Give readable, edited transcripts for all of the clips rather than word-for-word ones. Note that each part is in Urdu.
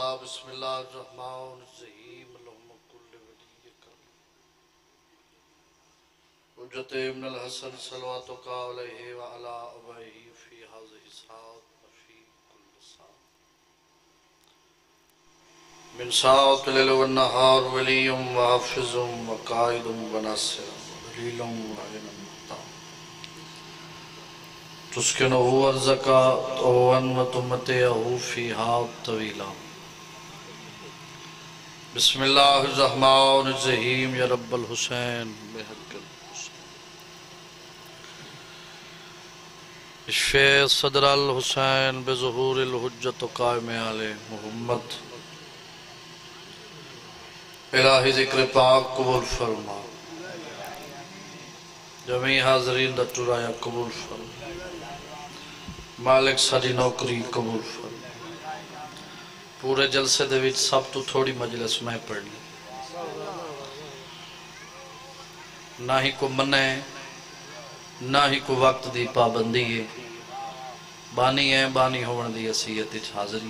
تعالی بسم اللہ الرحمن الرحیم اللہم کل ولیک حجت ابن الحسن صلواتک علیہ وعلا ابیہ فی ہذہ الساعۃ وفی کل ساعۃ من ساعۃ اللیل والنہار ولی وحافظ وقائد وناصر دلیل وعین تسکنه ارزقا وتمتعه فیہا طویلا بسم اللہ الرحمن الرحیم یا رب الحسین بحق الحسین اشفِ صدر الحسین بظہور الحجت قائم آل محمد الہی ذکر پاک قبول فرما جمعی حاضرین دا ٹرایا قبول فرما مالک ساری نوکری قبول فرما پورے جلسے دے وچ سب تو تھوڑی مجلس میں پڑھنی نہ ہی کو منع نہ ہی کو وقت دی پابندی ہے بانی ہون دی حیثیت وچ حاضری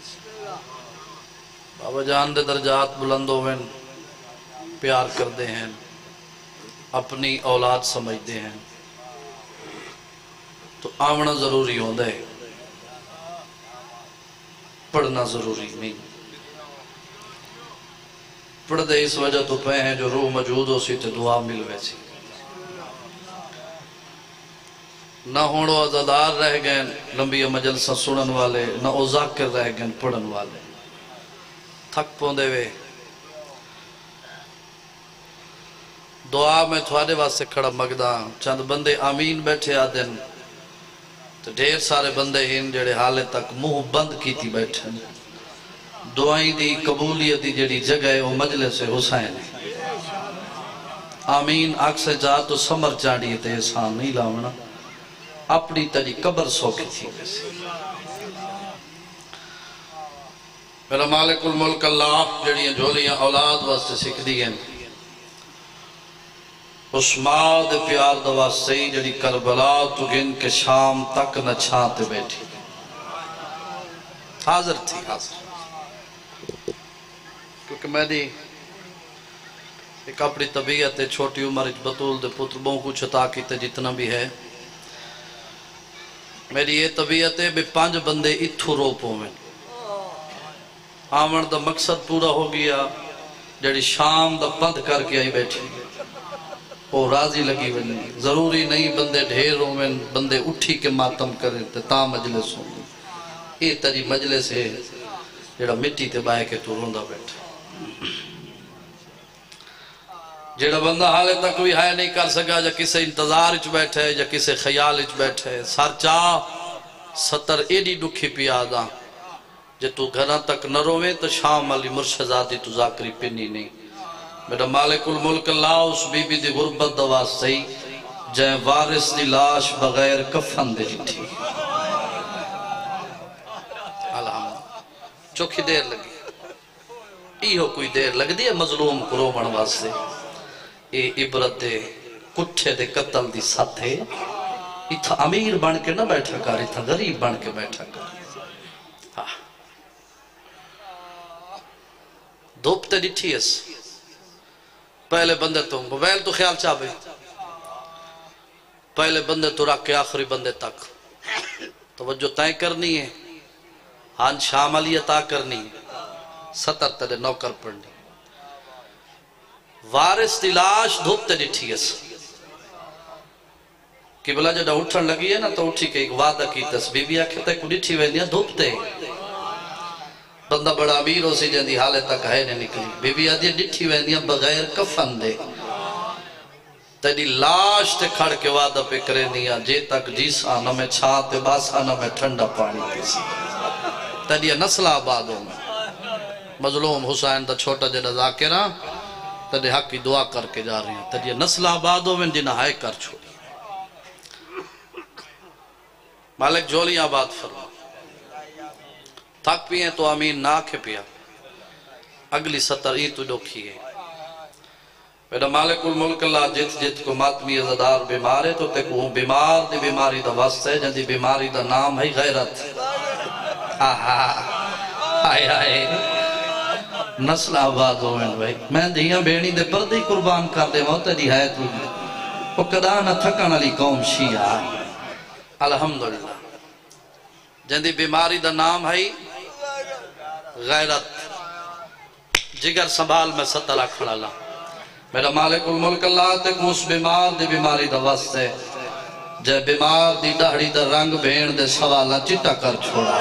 بابا جان دے درجات بلند ہوئے پیار کردے ہیں اپنی اولاد سمجھتے ہیں تو آونا ضروری ہوندہ ہے پڑھنا ضروری نہیں پڑھ دے اس وجہ تو پہ ہیں جو روح موجود ہو سی تے دعا مل ویسی نہ ہونو عزادار رہ گئے لمبی مجلسہ سنن والے نہ اوزاکر رہ گئے پڑھن والے تھک پوندے وے دعا میں تھوڑے واسے کھڑا مگدہ چند بندے آمین بیٹھے آدن تو ڈھیر سارے بندے ہیں جڑے حالے تک منہ بند کی تھی بیٹھے دعائیں دی قبولیت دی جڑی جگہ ہے وہ مجلس حسین ہے آمین آگ سے جا تو سمر چاڑی تے احسان نہیں لاؤنا اپنی تجی قبر سوکی تھی ویسے میرا مالک الملک اللہ جڑی جھولیاں اولاد واسطے سکھ دی ہیں اس ماں دے پیار دوا سئی جڑی کربلا تو گن کے شام تک نہ چھانتے بیٹھی حاضر تھی حاضر کیونکہ میں دی ایک اپنی طبیعت ہے چھوٹی عمر بطول دے پتر بہوں کو چھتا کیتے جتنا بھی ہے میری یہ طبیعت ہے بے 5 بندے اتھو روپوں میں آمن دا مقصد پورا ہو گیا جڑی شام دا بند کر کے آئی بیٹھی وہ راضی لگی بنی ضروری نہیں بندے ڈھیر ہوئے بندے اٹھی کے ماتم کریں تا مجلس ہوں یہ تری مجلس ہے جڑا مٹی تے بائے کے تو روندہ بیٹھا جڑا بندہ حالے تک بھی ہائے نہیں کر سکا جا کسے انتظار اچ بیٹھے جا کسے خیال اچ بیٹھے سار چاہ ستر ایڈی ڈکھی پیادا جے تو گھرہ تک نہ روے تو شام علی مرشزادی تو ذاکری پینی نہیں میرا مالک الملک اللہ اس بی بی دی غربت دوا سئی جائے وارث دی لاش بغیر کفن دے جٹھی الحمد چوکھی دیر لگی ایہو کوئی دیر لگ دی ہے مظلوم کو رومن واسے اے عبرت دے کٹھے دے قتل دی ساتھ ہے اتھا امیر بن کے نہ بیٹھا کر اتھا غریب بن کے بیٹھا کر دھوپتے ڈٹھی اس پہلے بندے تو موبائل تو خیال چاہے پہلے بندے تو رکھ کے آخری بندے تک توجہ تائیں کرنی ہے ہاں شام علی عطا کرنی ہے 70 تلے نوکر پڑھنی وارث دی لاش دھوپتے ڈٹھی اس کہ بلا جڑا اٹھن لگی ہے نا تو اٹھی کے ایک وعدہ کی تسبیح بھی آکھے تے کو ڈٹھی ویندیاں دھوپتے بندہ بڑا امیر ہو سی جندی حالے تک ہے نہیں نکلی بی بی آدھی ڈٹھی ویندیاں بغیر کفن دے تیری لاش تے کھڑ کے وعدہ پہ کرے دیا جے تک جیسا نہ میں چھاتے باسا نہ میں ٹھنڈا پانی پیسی تیری نسل آبادوں میں مظلوم حسین دا چھوٹا جڑا ذاکرہ تیری حق کی دعا کر کے جا رہی ہیں تیری نسل آبادوں میں جنہ ہائے کر چھوڑی مالک جولی آباد فرما تھک پی ہیں تو آمین نہ آکھے پیا اگلی 70 ای تو ڈوکھی ہے میرا مالک الملک اللہ جت کو ماتمی عزدار بیمار ہے تو تے کو بیمار دی بیماری دا واسطہ ہے جن دی بیماری دا نام ہے غیرت آئے آئے نسل آباد ہوئے بھائی میں دیاں بیڑی دے پردے قربان کر دے وہ تیری ہے تو وہ کدا نہ تھکن علی قوم شیعہ الحمدللہ جندی بیماری دا نام ہے غیرت جگر سنبھال میں 17 کھڑا لا میرا مالک الملک اللہ تے کو اس بیمار دی بیماری دا وست ہے جے بیمار دی دہڑی دا رنگ بھین دے سوالا چٹا کر چھوڑا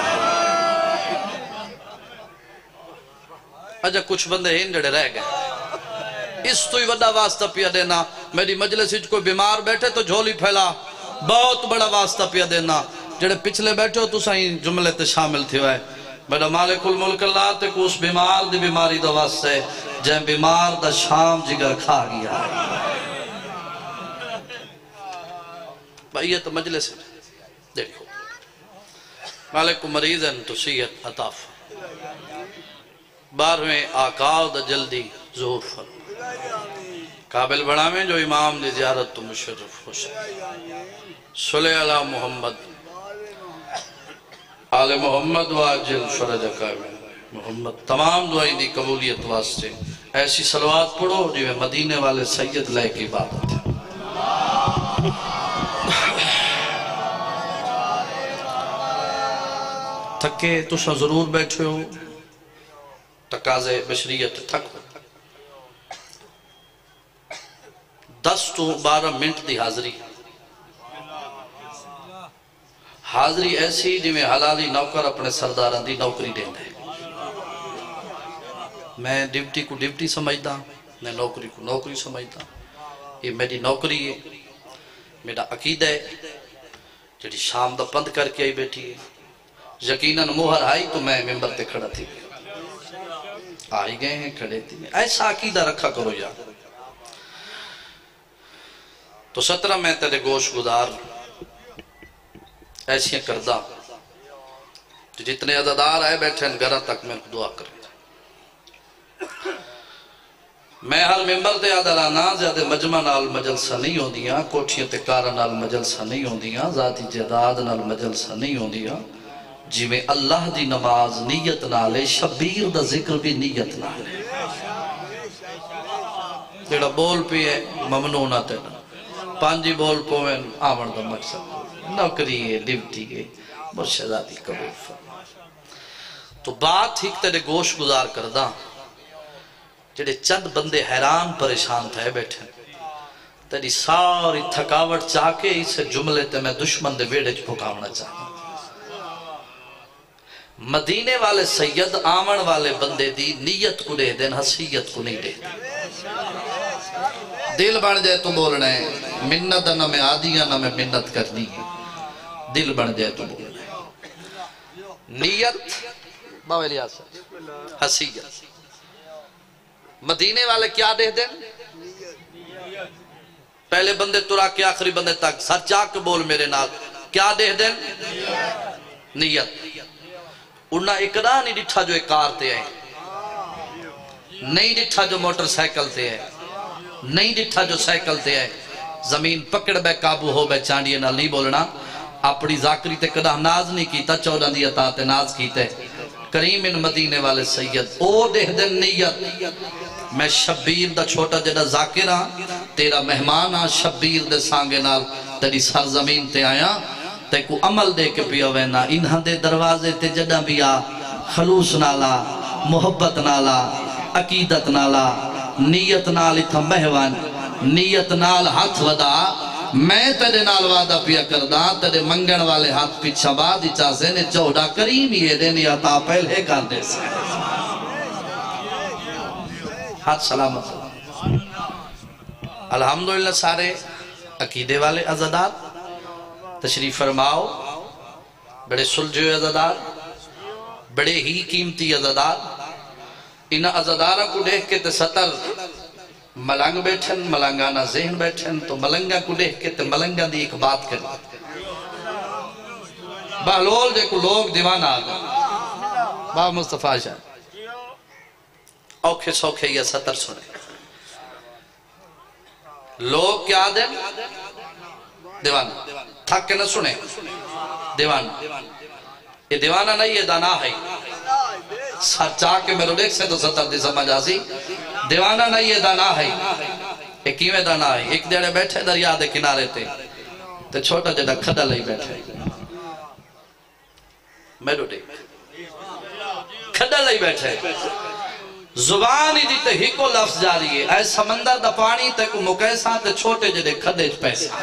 اجا کچھ بندے ہین جڑے رہ گئے اس تو ہی وڈا واسطہ پیا دینا میری مجلس ہی کوئی بیمار بیٹھے تو جھولی پھیلا بہت بڑا واسطہ پیا دینا جڑے پچھلے بیٹھے ہو تو سائیں جملے تے شامل تھی ہوئے میرا مالک الملک اللہ تے کو اس بیمار دی بیماری دا واسطہ ہے جے بیمار دا شام جگر کھا گیا بھائی یہ تو مجلس ہے دیکھو مالک کو مریض ہے تو صحت عطا بارہویں آقاو دا جلدی ظہور فرما قابل بڑا میں جو امام دی زیارت تو مشرف خوش صلی اللہ محمد آل محمد واجل فرج قائم محمد تمام دعائی دی قبولیت واسطے ایسی صلوات پڑھو جو مدینے والے سید لے کی عبادت ہے تھکے تُسا ضرور بیٹھے ہو تقاضے بشریت تھک 10 تو 12 منٹ دی حاضری ایسی جی میں حلالی نوکر اپنے سرداران دی نوکری دیں دے میں ڈیوٹی کو ڈیوٹی سمجھتا میں نوکری کو نوکری سمجھتا یہ میری نوکری ہے میرا عقیدہ ہے جڑی شام دا پند کر کے آئی بیٹھی ہے یقیناً مہر آئی تو میں ممبر تے کھڑا تھی آئی گئے ہیں کھڑے تھی ایسا عقیدہ رکھا کرو یار تو 17 میں تیرے گوش گزار ایسی کردہ جتنے عزادار آئے بیٹھے ان گھرہ تک میں دعا کریں میں ہر ممبر دے عدلانا زیادہ مجمع نال مجلسہ نہیں ہوں دیا کوٹھیاں تکارہ نال مجلسہ نہیں ہوں دیا ذاتی جداد نال مجلسہ نہیں ہوں دیا جی میں اللہ دی نماز نیت نالے شبیر دا ذکر بھی نیت نالے تیڑا بول پی ہے ممنونہ تیڑا پانجی بول پوین آمن دا مقصد نوکری ہے ڈیوٹی ہے مرشداتی قبول فرما تو بات ہی تیرے گوش گزار کردہ جڑے چند بندے حیران پریشان تھے بیٹھے تیری ساری تھکاوٹ چاہ کے اسے جملے تے میں دشمن دے بیڑے پھکاونا چاہتا مدینے والے سید آمن والے بندے دی نیت کو دے دین حسیت کو نہیں دے دل بن جائے تو بولنا ہے منت نہ میں آدیا نہ میں منت کرنی ہے دل بن جائے تو بولنا ہے نیت باویلی آسا حسیت مدینے والے کیا دے دیں پہلے بندے ترا کے آخری بندے تک سر چاک بول میرے نال کیا دے دیں نیت انہا اقرا نہیں ڈٹھا جو ایک کار تے ہیں نہیں ڈٹھا جو موٹر سائیکل تے ہیں نہیں ڈٹھا جو سائیکل تے ہیں زمین پکڑ بے قابو ہو بے چانڈیے نہ نہیں بولنا اپنی ذاکری تے قدہ ناز نہیں کیتا 14 دی عطا تے ناز کیتے کریم ان مدینے والے سید او دے دن نیت میں شبیر دا چھوٹا جڑا ذاکرہ تیرا مہمان آ شبیر دے سانگے نال تیری سرزمین تے آیا تے کو عمل دے کے پیا وینا انہاں دے دروازے تے جڑا بھی آ خلوص نالا محبت نالا عقیدت نالا نیت نال اتھا مہوان نیت نال ہاتھ ودا میں تیرے نال وعدہ پیا کردہ تیرے منگن والے ہاتھ پیچھا بعد اچھا سے نے 14 کریم یہ دینی عطا پہلے کر دے سے ہاتھ سلامت الحمدللہ سارے عقیدے والے عزادار تشریف فرماؤ بڑے سلجھے عزادار بڑے ہی قیمتی عزادار انہا عزادارہ کو دیکھ کے تے 70 ملنگ بیٹھن ملنگانہ ذہن بیٹھن تو ملنگا کو دیکھ کے تے ملنگا دی ایک بات کریں بہلول جے کو لوگ دیوان آگا باب مصطفیٰ شاہ اوکھے سوکھے یا 70 سنے لوگ کیا دیں دیوان تھک کے نہ سنے دیوان یہ دیوانہ نہیں یہ دانا ہے سر چاہ کے میرے دیکھ سے تو ستر دی سمجھ آسی دیوانہ نہیں یہ دانا ہے ایک کیویں دانا ہے ایک دیڑے بیٹھے دریا دے کنارے تے تو چھوٹا جڑا کھڑا لئی بیٹھے میرے دیکھ کھڑا لئی بیٹھے زبان ہی دیتے ہی کو لفظ جاری ہے اے سمندر دا پانی تے کو مکیساں تے چھوٹے جڑے کھڑے پیسہ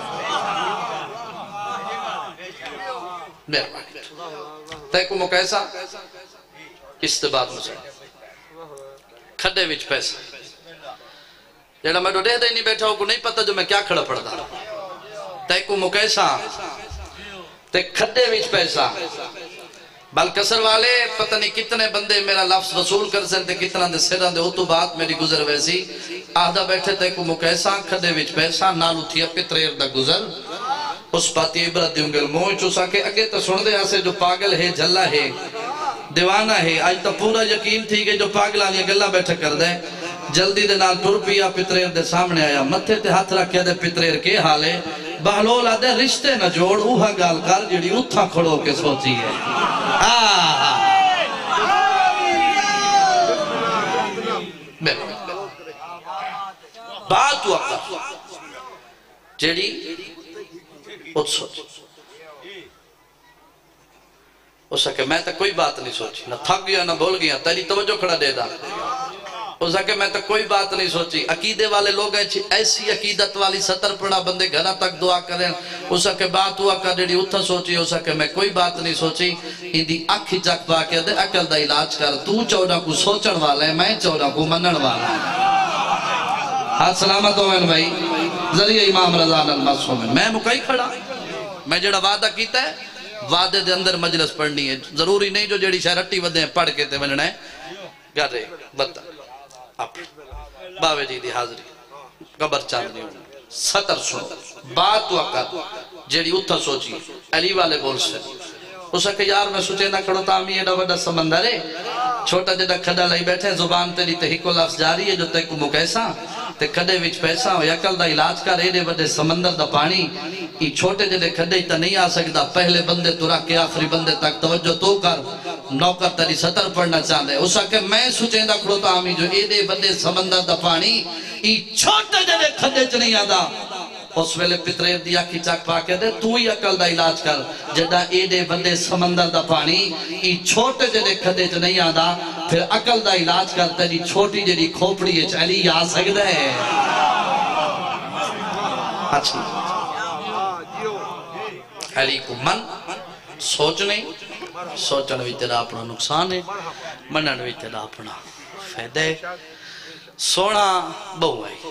تے کو مکیساں استباد مجھے کھڑے وچ پیسہ جڑا میں ڈوڑے دے نہیں بیٹھا ہوں کو نہیں پتا جو میں کیا کھڑا پڑتا تے کو مکیساں تے کھڑے وچ پیسہ بلکسر والے پتہ نہیں کتنے بندے میرا لفظ وصول کر سکتے کتنا دے سران دے ہو تو بات میری گزر ویسی آدھا بیٹھے تے کو مکیساں کھڑے وچ پیسہ نالو تھی پتریر دا گزر اس پاتی عبرت دیوں گل موہ چوسا کہ اگے تو سن دے آسے جو پاگل ہے جھلا ہے دیوانہ ہے آج تو پورا یقین تھی کہ جو پاگل آنی گلہ بیٹھے کر دے جلدی دے نال ٹور پیا پتریر دے سامنے آیا متھے تے ہاتھ رکھے دے پتریر کے حالے بہلول آدھے رشتے نہ جوڑ اوہا گال کر جڑی اتھا کھڑو کے سوچی ہے بات وقت جڑی ات سوچ اسا کہ میں تا کوئی بات نہیں سوچی نہ تھک گیا نہ بھول گیا تیری توجہ کھڑا دے دا اسا کہ میں تا کوئی بات نہیں سوچی عقیدے والے لوگ ایسی عقیدت والی ستر پڑا بندے گھرہ تک دعا کریں اسا کہ بات ہوا کر دیڑی اتھا سوچی اسا کہ میں کوئی بات نہیں سوچی اندھی اکھی چک پا کے دے عقل دا علاج کر تو چوڑا کو سوچن والا ہے میں چوڑا کو منن والا ہے ہاتھ سلامت ہوئن بھائی ذریعہ امام رضان المعصوم میں مکئی کھڑا میں جڑا وعدہ کیتا ہے وعدے دے اندر مجلس پڑھنی ہے ضروری نہیں جو جڑی شہرٹی ودے ہیں پڑھ کے تے وننا ہے گھر رہے بتا باوے جی دی حاضری قبر چاندنی ہونا ستر سنو بات وقت جیڑی اتھا سوچی علی والے بول سے اسا کہ یار میں سوچے نہ کھڑو تامی ایڈا وڈا سمندر ہے چھوٹا جڑا کھڑا لئی بیٹھے زبان تیری تے ہکو لفظ جاری ہے جو تے کو مکیساں تے کھڑے وچ پیسہ ہو یکل دا علاج کر ایڈے وڈے سمندر دا پانی ای چھوٹے جڑے کھڑے تا نہیں آ سکتا پہلے بندے تو رکھ کے آخری بندے تک توجہ تو کر نوکر تری ستر پڑھنا چاہتے اسا کہ میں سوچیں دا کھڑو تا آمی جو ایڈے وڈے سمندر دا پانی ای چھوٹے جڑے کھڑے چ نہیں آدھا اس ویلے پتریر دیا کی چاک پا کے دے تو ہی عقل دا علاج کر جڑا ایڈے بندے سمندر دا پانی ای چھوٹے جڑے کھڑے چ نہیں آدھا پھر عقل دا علاج کر تیری چھوٹی جڑی کھوپڑی ہے چلی آ سکتا ہے اچھا علی کو من سوچنے سوچن بھی تیرا اپنا نقصان ہے منن بھی تیرا اپنا فیدہ ہے سونا بہو ہے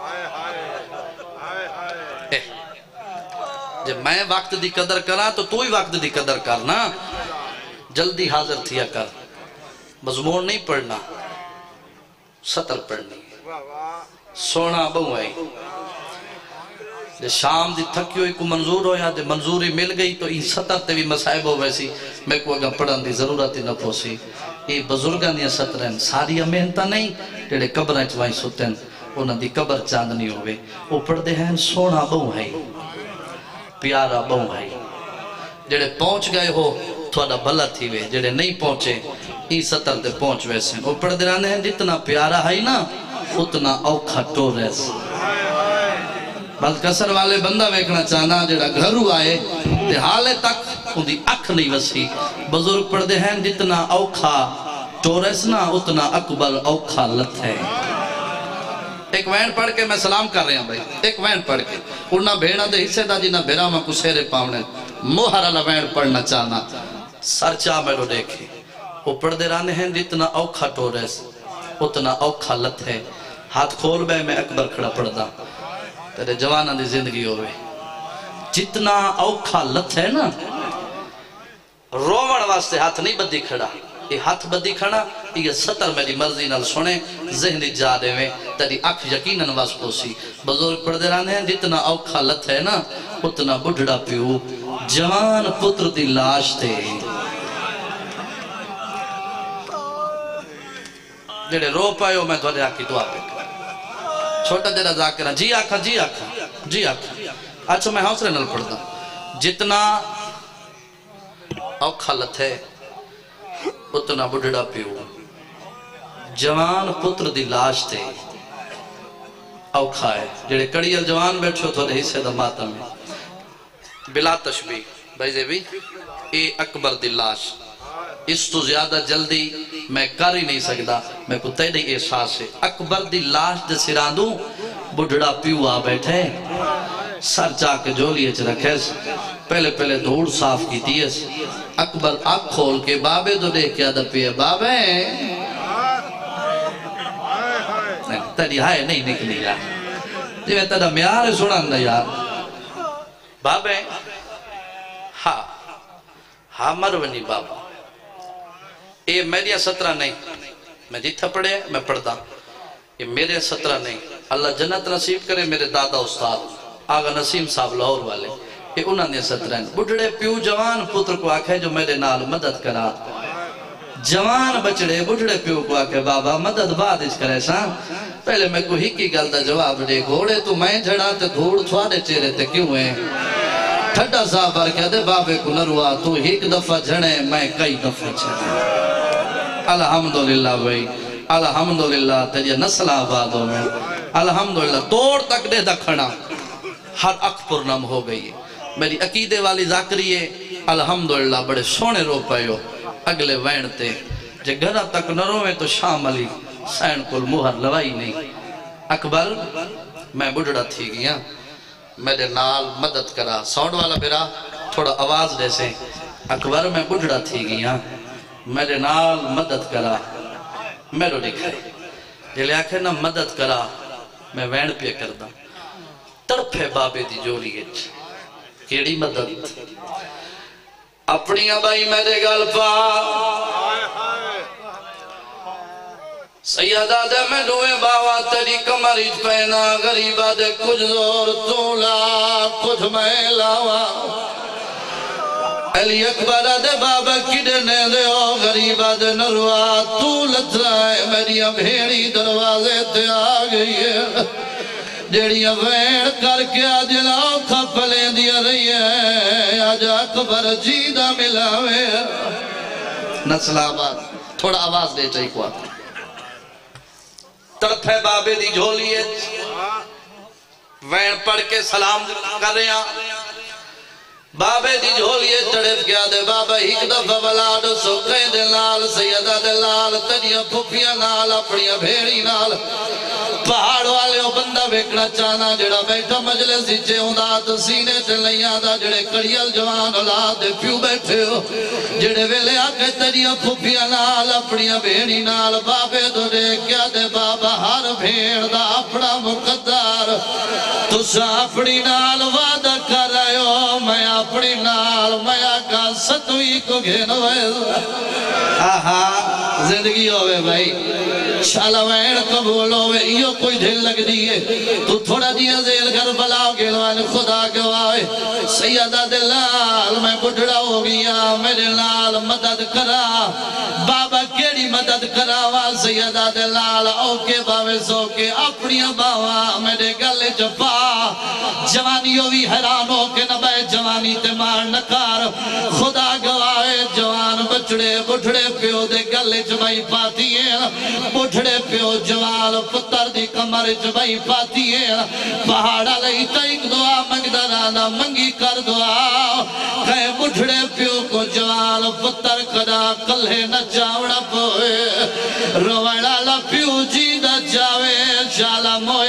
جب میں وقت دی قدر کرا تو ہی وقت دی قدر کرنا جلدی حاضر تھیا کر مضمون نہیں پڑھنا سطر پڑھنی سونا بہو ہے جب شام دی تھکی ہوئی کو منظور ہویا جب منظوری مل گئی تو این سطر تے بھی مسائب ہو ویسی میں کو اگر پڑھن دی ضرورت ہی نہ پوسی یہ بزرگان دیا سطرین ساری محنتہ نہیں جڑے قبریں چوائیں سوتیں انہاں دی قبر چاندنی ہوئے وہ پڑھ دے ہیں سونا بہو ہے پیارا بہو ہے جڑے پہنچ گئے ہو تھوڑا بھلا تھی وے جڑے نہیں پہنچے ای سطر تے پہنچ ویسے وہ پڑھ دے رہنے ہیں جتنا پیارا ہے نا اتنا اوکھا ٹور ہے بلکسر والے بندہ ویکھنا چاہنا جڑا گھرو آئے تے حالے تک ان دی اکھ نہیں وسی بزرگ پڑھ دے ہیں جتنا اوکھا ٹور ہے نا اتنا اکبر اوکھا لت ہے ایک وین پڑھ کے میں سلام کر رہے ہیں بھائی ایک وین پڑھ کے انہا بھیڑا دے حصے دا جنہ بھیڑا میں کچھ سیرے پاؤنے موہر اللہ وین پڑھنا چاہنا سر چاہ میں رو دیکھے وہ پڑھ دے رہنے ہیں جتنا اوکھا ٹور ہے اتنا اوکھا لت ہے ہاتھ کھول بے میں اکبر کھڑا پڑھ دا تیرے جوانہ دی زندگی ہوئے جتنا اوکھا لت ہے نا رومن واسطے ہاتھ نہیں بدی کھڑا یہ ہاتھ بدی کھڑا یہ سطر میری مرضی نال سنے ذہنی جا دے میں تیری اکھ یقیناً واس پوسی بزرگ پڑھ دے رہنے ہیں جتنا اوکھا لت ہے نا اتنا بڑھڑا پیو جوان پتر دی لاش تے جڑے رو پائے ہو میں دھوڑے آکی دعا پہ چھوٹا جڑا ذاکرہ جی آکھا جی آکھا جی آکھا اچھا میں حوصلے نل پڑھ دا جتنا اوکھا لت ہے اتنا بڑھڑا پیو جوان پتر دی لاش تے اوکھا ہے جڑے کڑیل جوان بیٹھو تھوڑے حصے دا ماتم ہے بلا تشبیح بھائی زیبی اے اکبر دی لاش اس تو زیادہ جلدی میں کر ہی نہیں سکتا میں کو تیرے احساس ہے اکبر دی لاش دے سراندوں بڑھڑا پیو آ بیٹھے سر چاہ کے جولیے چ رکھے پہلے دھوڑ صاف کی دیس اکبر آنکھ کھول کے بابے تو دیکھ کیا دپی ہے بابے تیری ہائے نہیں نکلی یار جی میں تیرا میار سنا اندہ یار بابے ہاں مرونی بابا یہ میری 17 نہیں میں جیتھا پڑھے میں پڑھتا یہ میرے 17 نہیں اللہ جنت نصیب کرے میرے دادا استاد آگا نسیم صاحب لاہور والے یہ انہوں نے 17 بڑھڑے پیو جوان پتر کو آکھے جو میرے نال مدد کرا جوان بچڑے بڑھڑے پیو کو آکھے بابا مدد بعد اس کرے ساں پہلے میں کو ہی کی گل دا جواب دے گھوڑے تو میں جھڑا تے دھوڑ تھوڑے چہرے تے کیوں ہیں ٹھڈا صاحب آر کہہ دے بابے کو نروا تو ایک دفعہ جھڑے میں کئی دفعہ جھڑے الحمدللہ بھائی الحمدللہ تیری نسل آباد ہو میں الحمدللہ توڑ تک دے دکھنا ہر اک پرنم ہو گئی میری عقیدے والی ذاکری ہے الحمدللہ بڑے سونے رو پائے ہو اگلے وینتے جے گھرہ تک نہ روے تو شام علی سین کل مہر لوائی نہیں اکبر میں بڑھڑا تھی گیا میرے نال مدد کرا ساؤنڈ والا میرا تھوڑا آواز دے سے اکبر میں بڑھڑا تھی گیا میرے نال مدد کرا میرے لکھے جلے آکھے نا مدد کرا میں وین پہ کردہ تڑپے بابے دی جولی اچھ کیڑی مدد اپنی ابائی میرے گلپا سیدہ دے میں دوئے باوا تیری کمریج پہنا غریبہ دے کچھ زور تولا کچھ میں لاوا علی اکبر دے بابا کڈنے دے او غریبہ دے نروا تو لترائے میری بھیڑی دروازے تے آ گئی ہے جیڑی وین کر کے آجلاؤ کھپلیں دیا رہی ہے آج اکبر جیدہ ملاوے نسل آباد تھوڑا آواز دے چاہی کو آتا تڑپے بابے دی جھولیے وین پڑھ کے سلام کر رہے ہیں بابے دی جھولیے تڑپ گیا دے بابا ایک دفعہ بلاد سکے دے لال سیدہ دے لال تنیا پھپیاں نال اپنیا بھیڑی نال پہاڑ والے او بندہ بیکڑا چانا جڑا بیٹھا مجلس دیچے اندات سینے تے لیاں دا جڑے کڑیل جوان اولاد دے پیو بیٹھے ہو جڑے ویلے آکے تنیا پھپیاں نال اپنیا بھیڑی نال بابے دو دے کیا دے بابا ہر بھیڑ دا اپنا مقدار تسا اپنی نال وعدہ کر رہے ہو میں اپنی نال میں آکا ستوی کو گھنوے آہا زندگی ہوئے بھائی شالا وین قبول ہوئے یہ کوئی دھل لگ دیئے تو تھوڑا دیا زیل گھر بلاو گلوان خدا گواہے سیدہ دلال میں بڑھڑا ہو گیا میرے نال مدد کرا بابا کیڑی مدد کراوا سیدہ دلال اوکے باوے سوکے اپنی باوا میرے گلے جپا جوانیوں بھی حیران ہو کے نبے جوانی تے مار نکار خدا گواہے جوان بچڑے بڑھڑے پیو دے گلے جبائی پاتی ہے بڑھڑے پیو جوان پتر دی کمر جبائی پاتی ہے پہاڑا لئی تیک دعا منگدرانا منگی کر دعا کہے بڑھڑے پیو کو جوان پتر کدا کلے نہ جاوڑا پوئے روڑا لپیو جی دا جاوے شالا موئے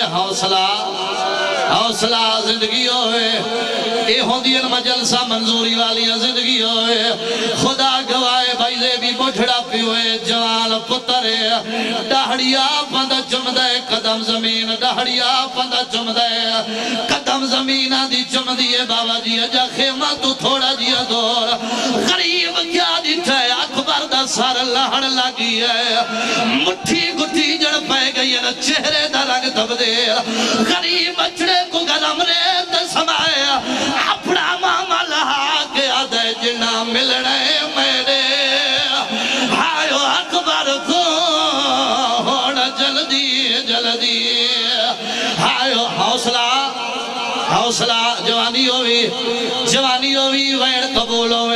حوصلہ زندگی ہوئے اے ہوندی مجلسہ منظوری والی زندگی ہوئے خدا گوائے بھائی دے بھی بڑھڑا پیوئے جوان پترے ڈاہڑیا پندہ چم دے قدم زمین ڈاہڑیا پندہ چم دے قدم زمین دی چم دیئے بابا جی اجا خیمہ تو تھوڑا جیا دور غریب کیا دیتا ہے اکبر دا سار لہڑ لگی ہے مٹھی گٹھی جڑ پہ گئی ہے چہرے دا رنگ تب دے غریب بچڑے کو گلم ریت سمائے اپنا ماما لہا کے آدھے جنا ملنے میرے ہائیو اکبر کو ہونا جلدی ہائیو حوصلہ جوانی ہوئی وین قبول ہوئے تھوڑا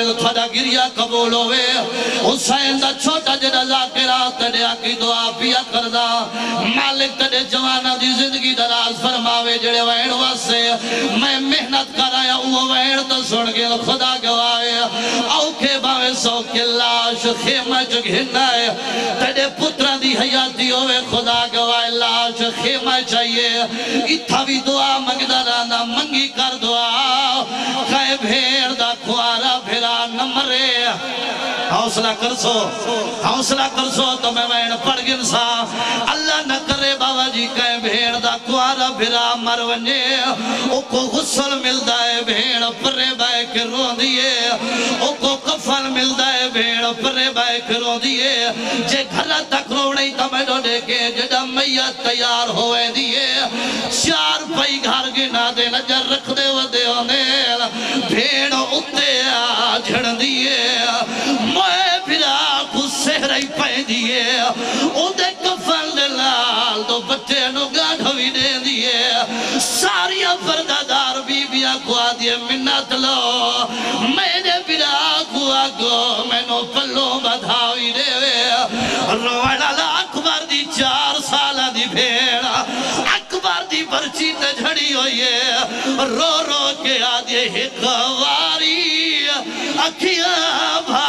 گریا قبول ہوئے حسین دا چھوٹا جڑا ذاکرات تڑے آکی دعا پیا کردہ مالک تڑے جوانا دی زندگی دراز فرماوے جڑے وین واسے میں محنت کرایا وہ وین تو سن کے خدا گواہے اوکے باوے سو کے لاش خیمہ چگھنا ہے تڑے پتران دی حیاتی ہوئے خدا گواہے لاش خیمہ چاہیے اتھا بھی دعا مگدرانا منگی کر دعا کھائے بھیڑ دا کھوارا بھیرا نمرے حوصلہ کر سو تو میں وین پڑ گن سا اللہ نہ کرے بابا جی کہیں بھیڑ دا کھوارا بھیرا مر ونجے او کو غسل ملدا ہے بھیڑ پرے بائے کے رو دیئے او کو کفن ملدا ہے بھیڑ پرے بائے کے رو دیئے جے گھر تک رو نہیں تو میں ڈوڑے کے جڑا میت تیار ہوئے دیئے چار پئی گھر گنا دے نجر رکھ دے ودے ہونے بھیڑ اتے جھڑ دیئے موئے بھرا کو سہرائی پائے دیئے او دے کفن دے لال دو بچے نو گاڑھوی دے دیئے ساری فردادار بی بیا کو آدھے منت لو میں نے بھرا کو آگو میں نو پلو بدھاوی دے روڑا اکبر دی 4 سالہ دی بھیڑا اکبر دی برچی تے جھڑی ہوئیے رو رو کے آدھے ایک واری اکھیاں بھا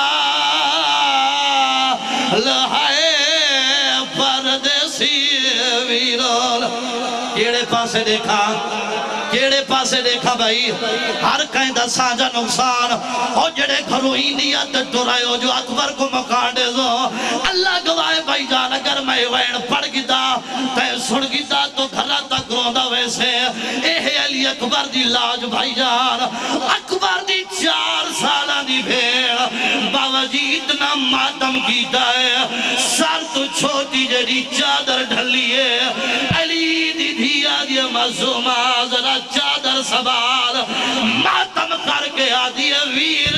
لہائے پردیسی ویرون کیڑے پاسے دیکھا بھائی ہر کہیں دا سانجا نقصان اور جڑے گھروں ہی نیت تو رہے ہو جو اکبر کو مکان دے دو اللہ گواہ بھائی جان اگر میں وین پڑ گیتا تے سن گیتا تو گھرہ تک روندہ ویسے اے علی اکبر دی لاج بھائی جان اکبر دی 4 سالہ دی بھیڑ بابا جی اتنا ماتم کیتا ہے سر تو چھوٹی جڑی چادر ڈھلیے علی دی دھیا دی معصومہ ذرا چادر سوال ماتم کر کے آدھی ویر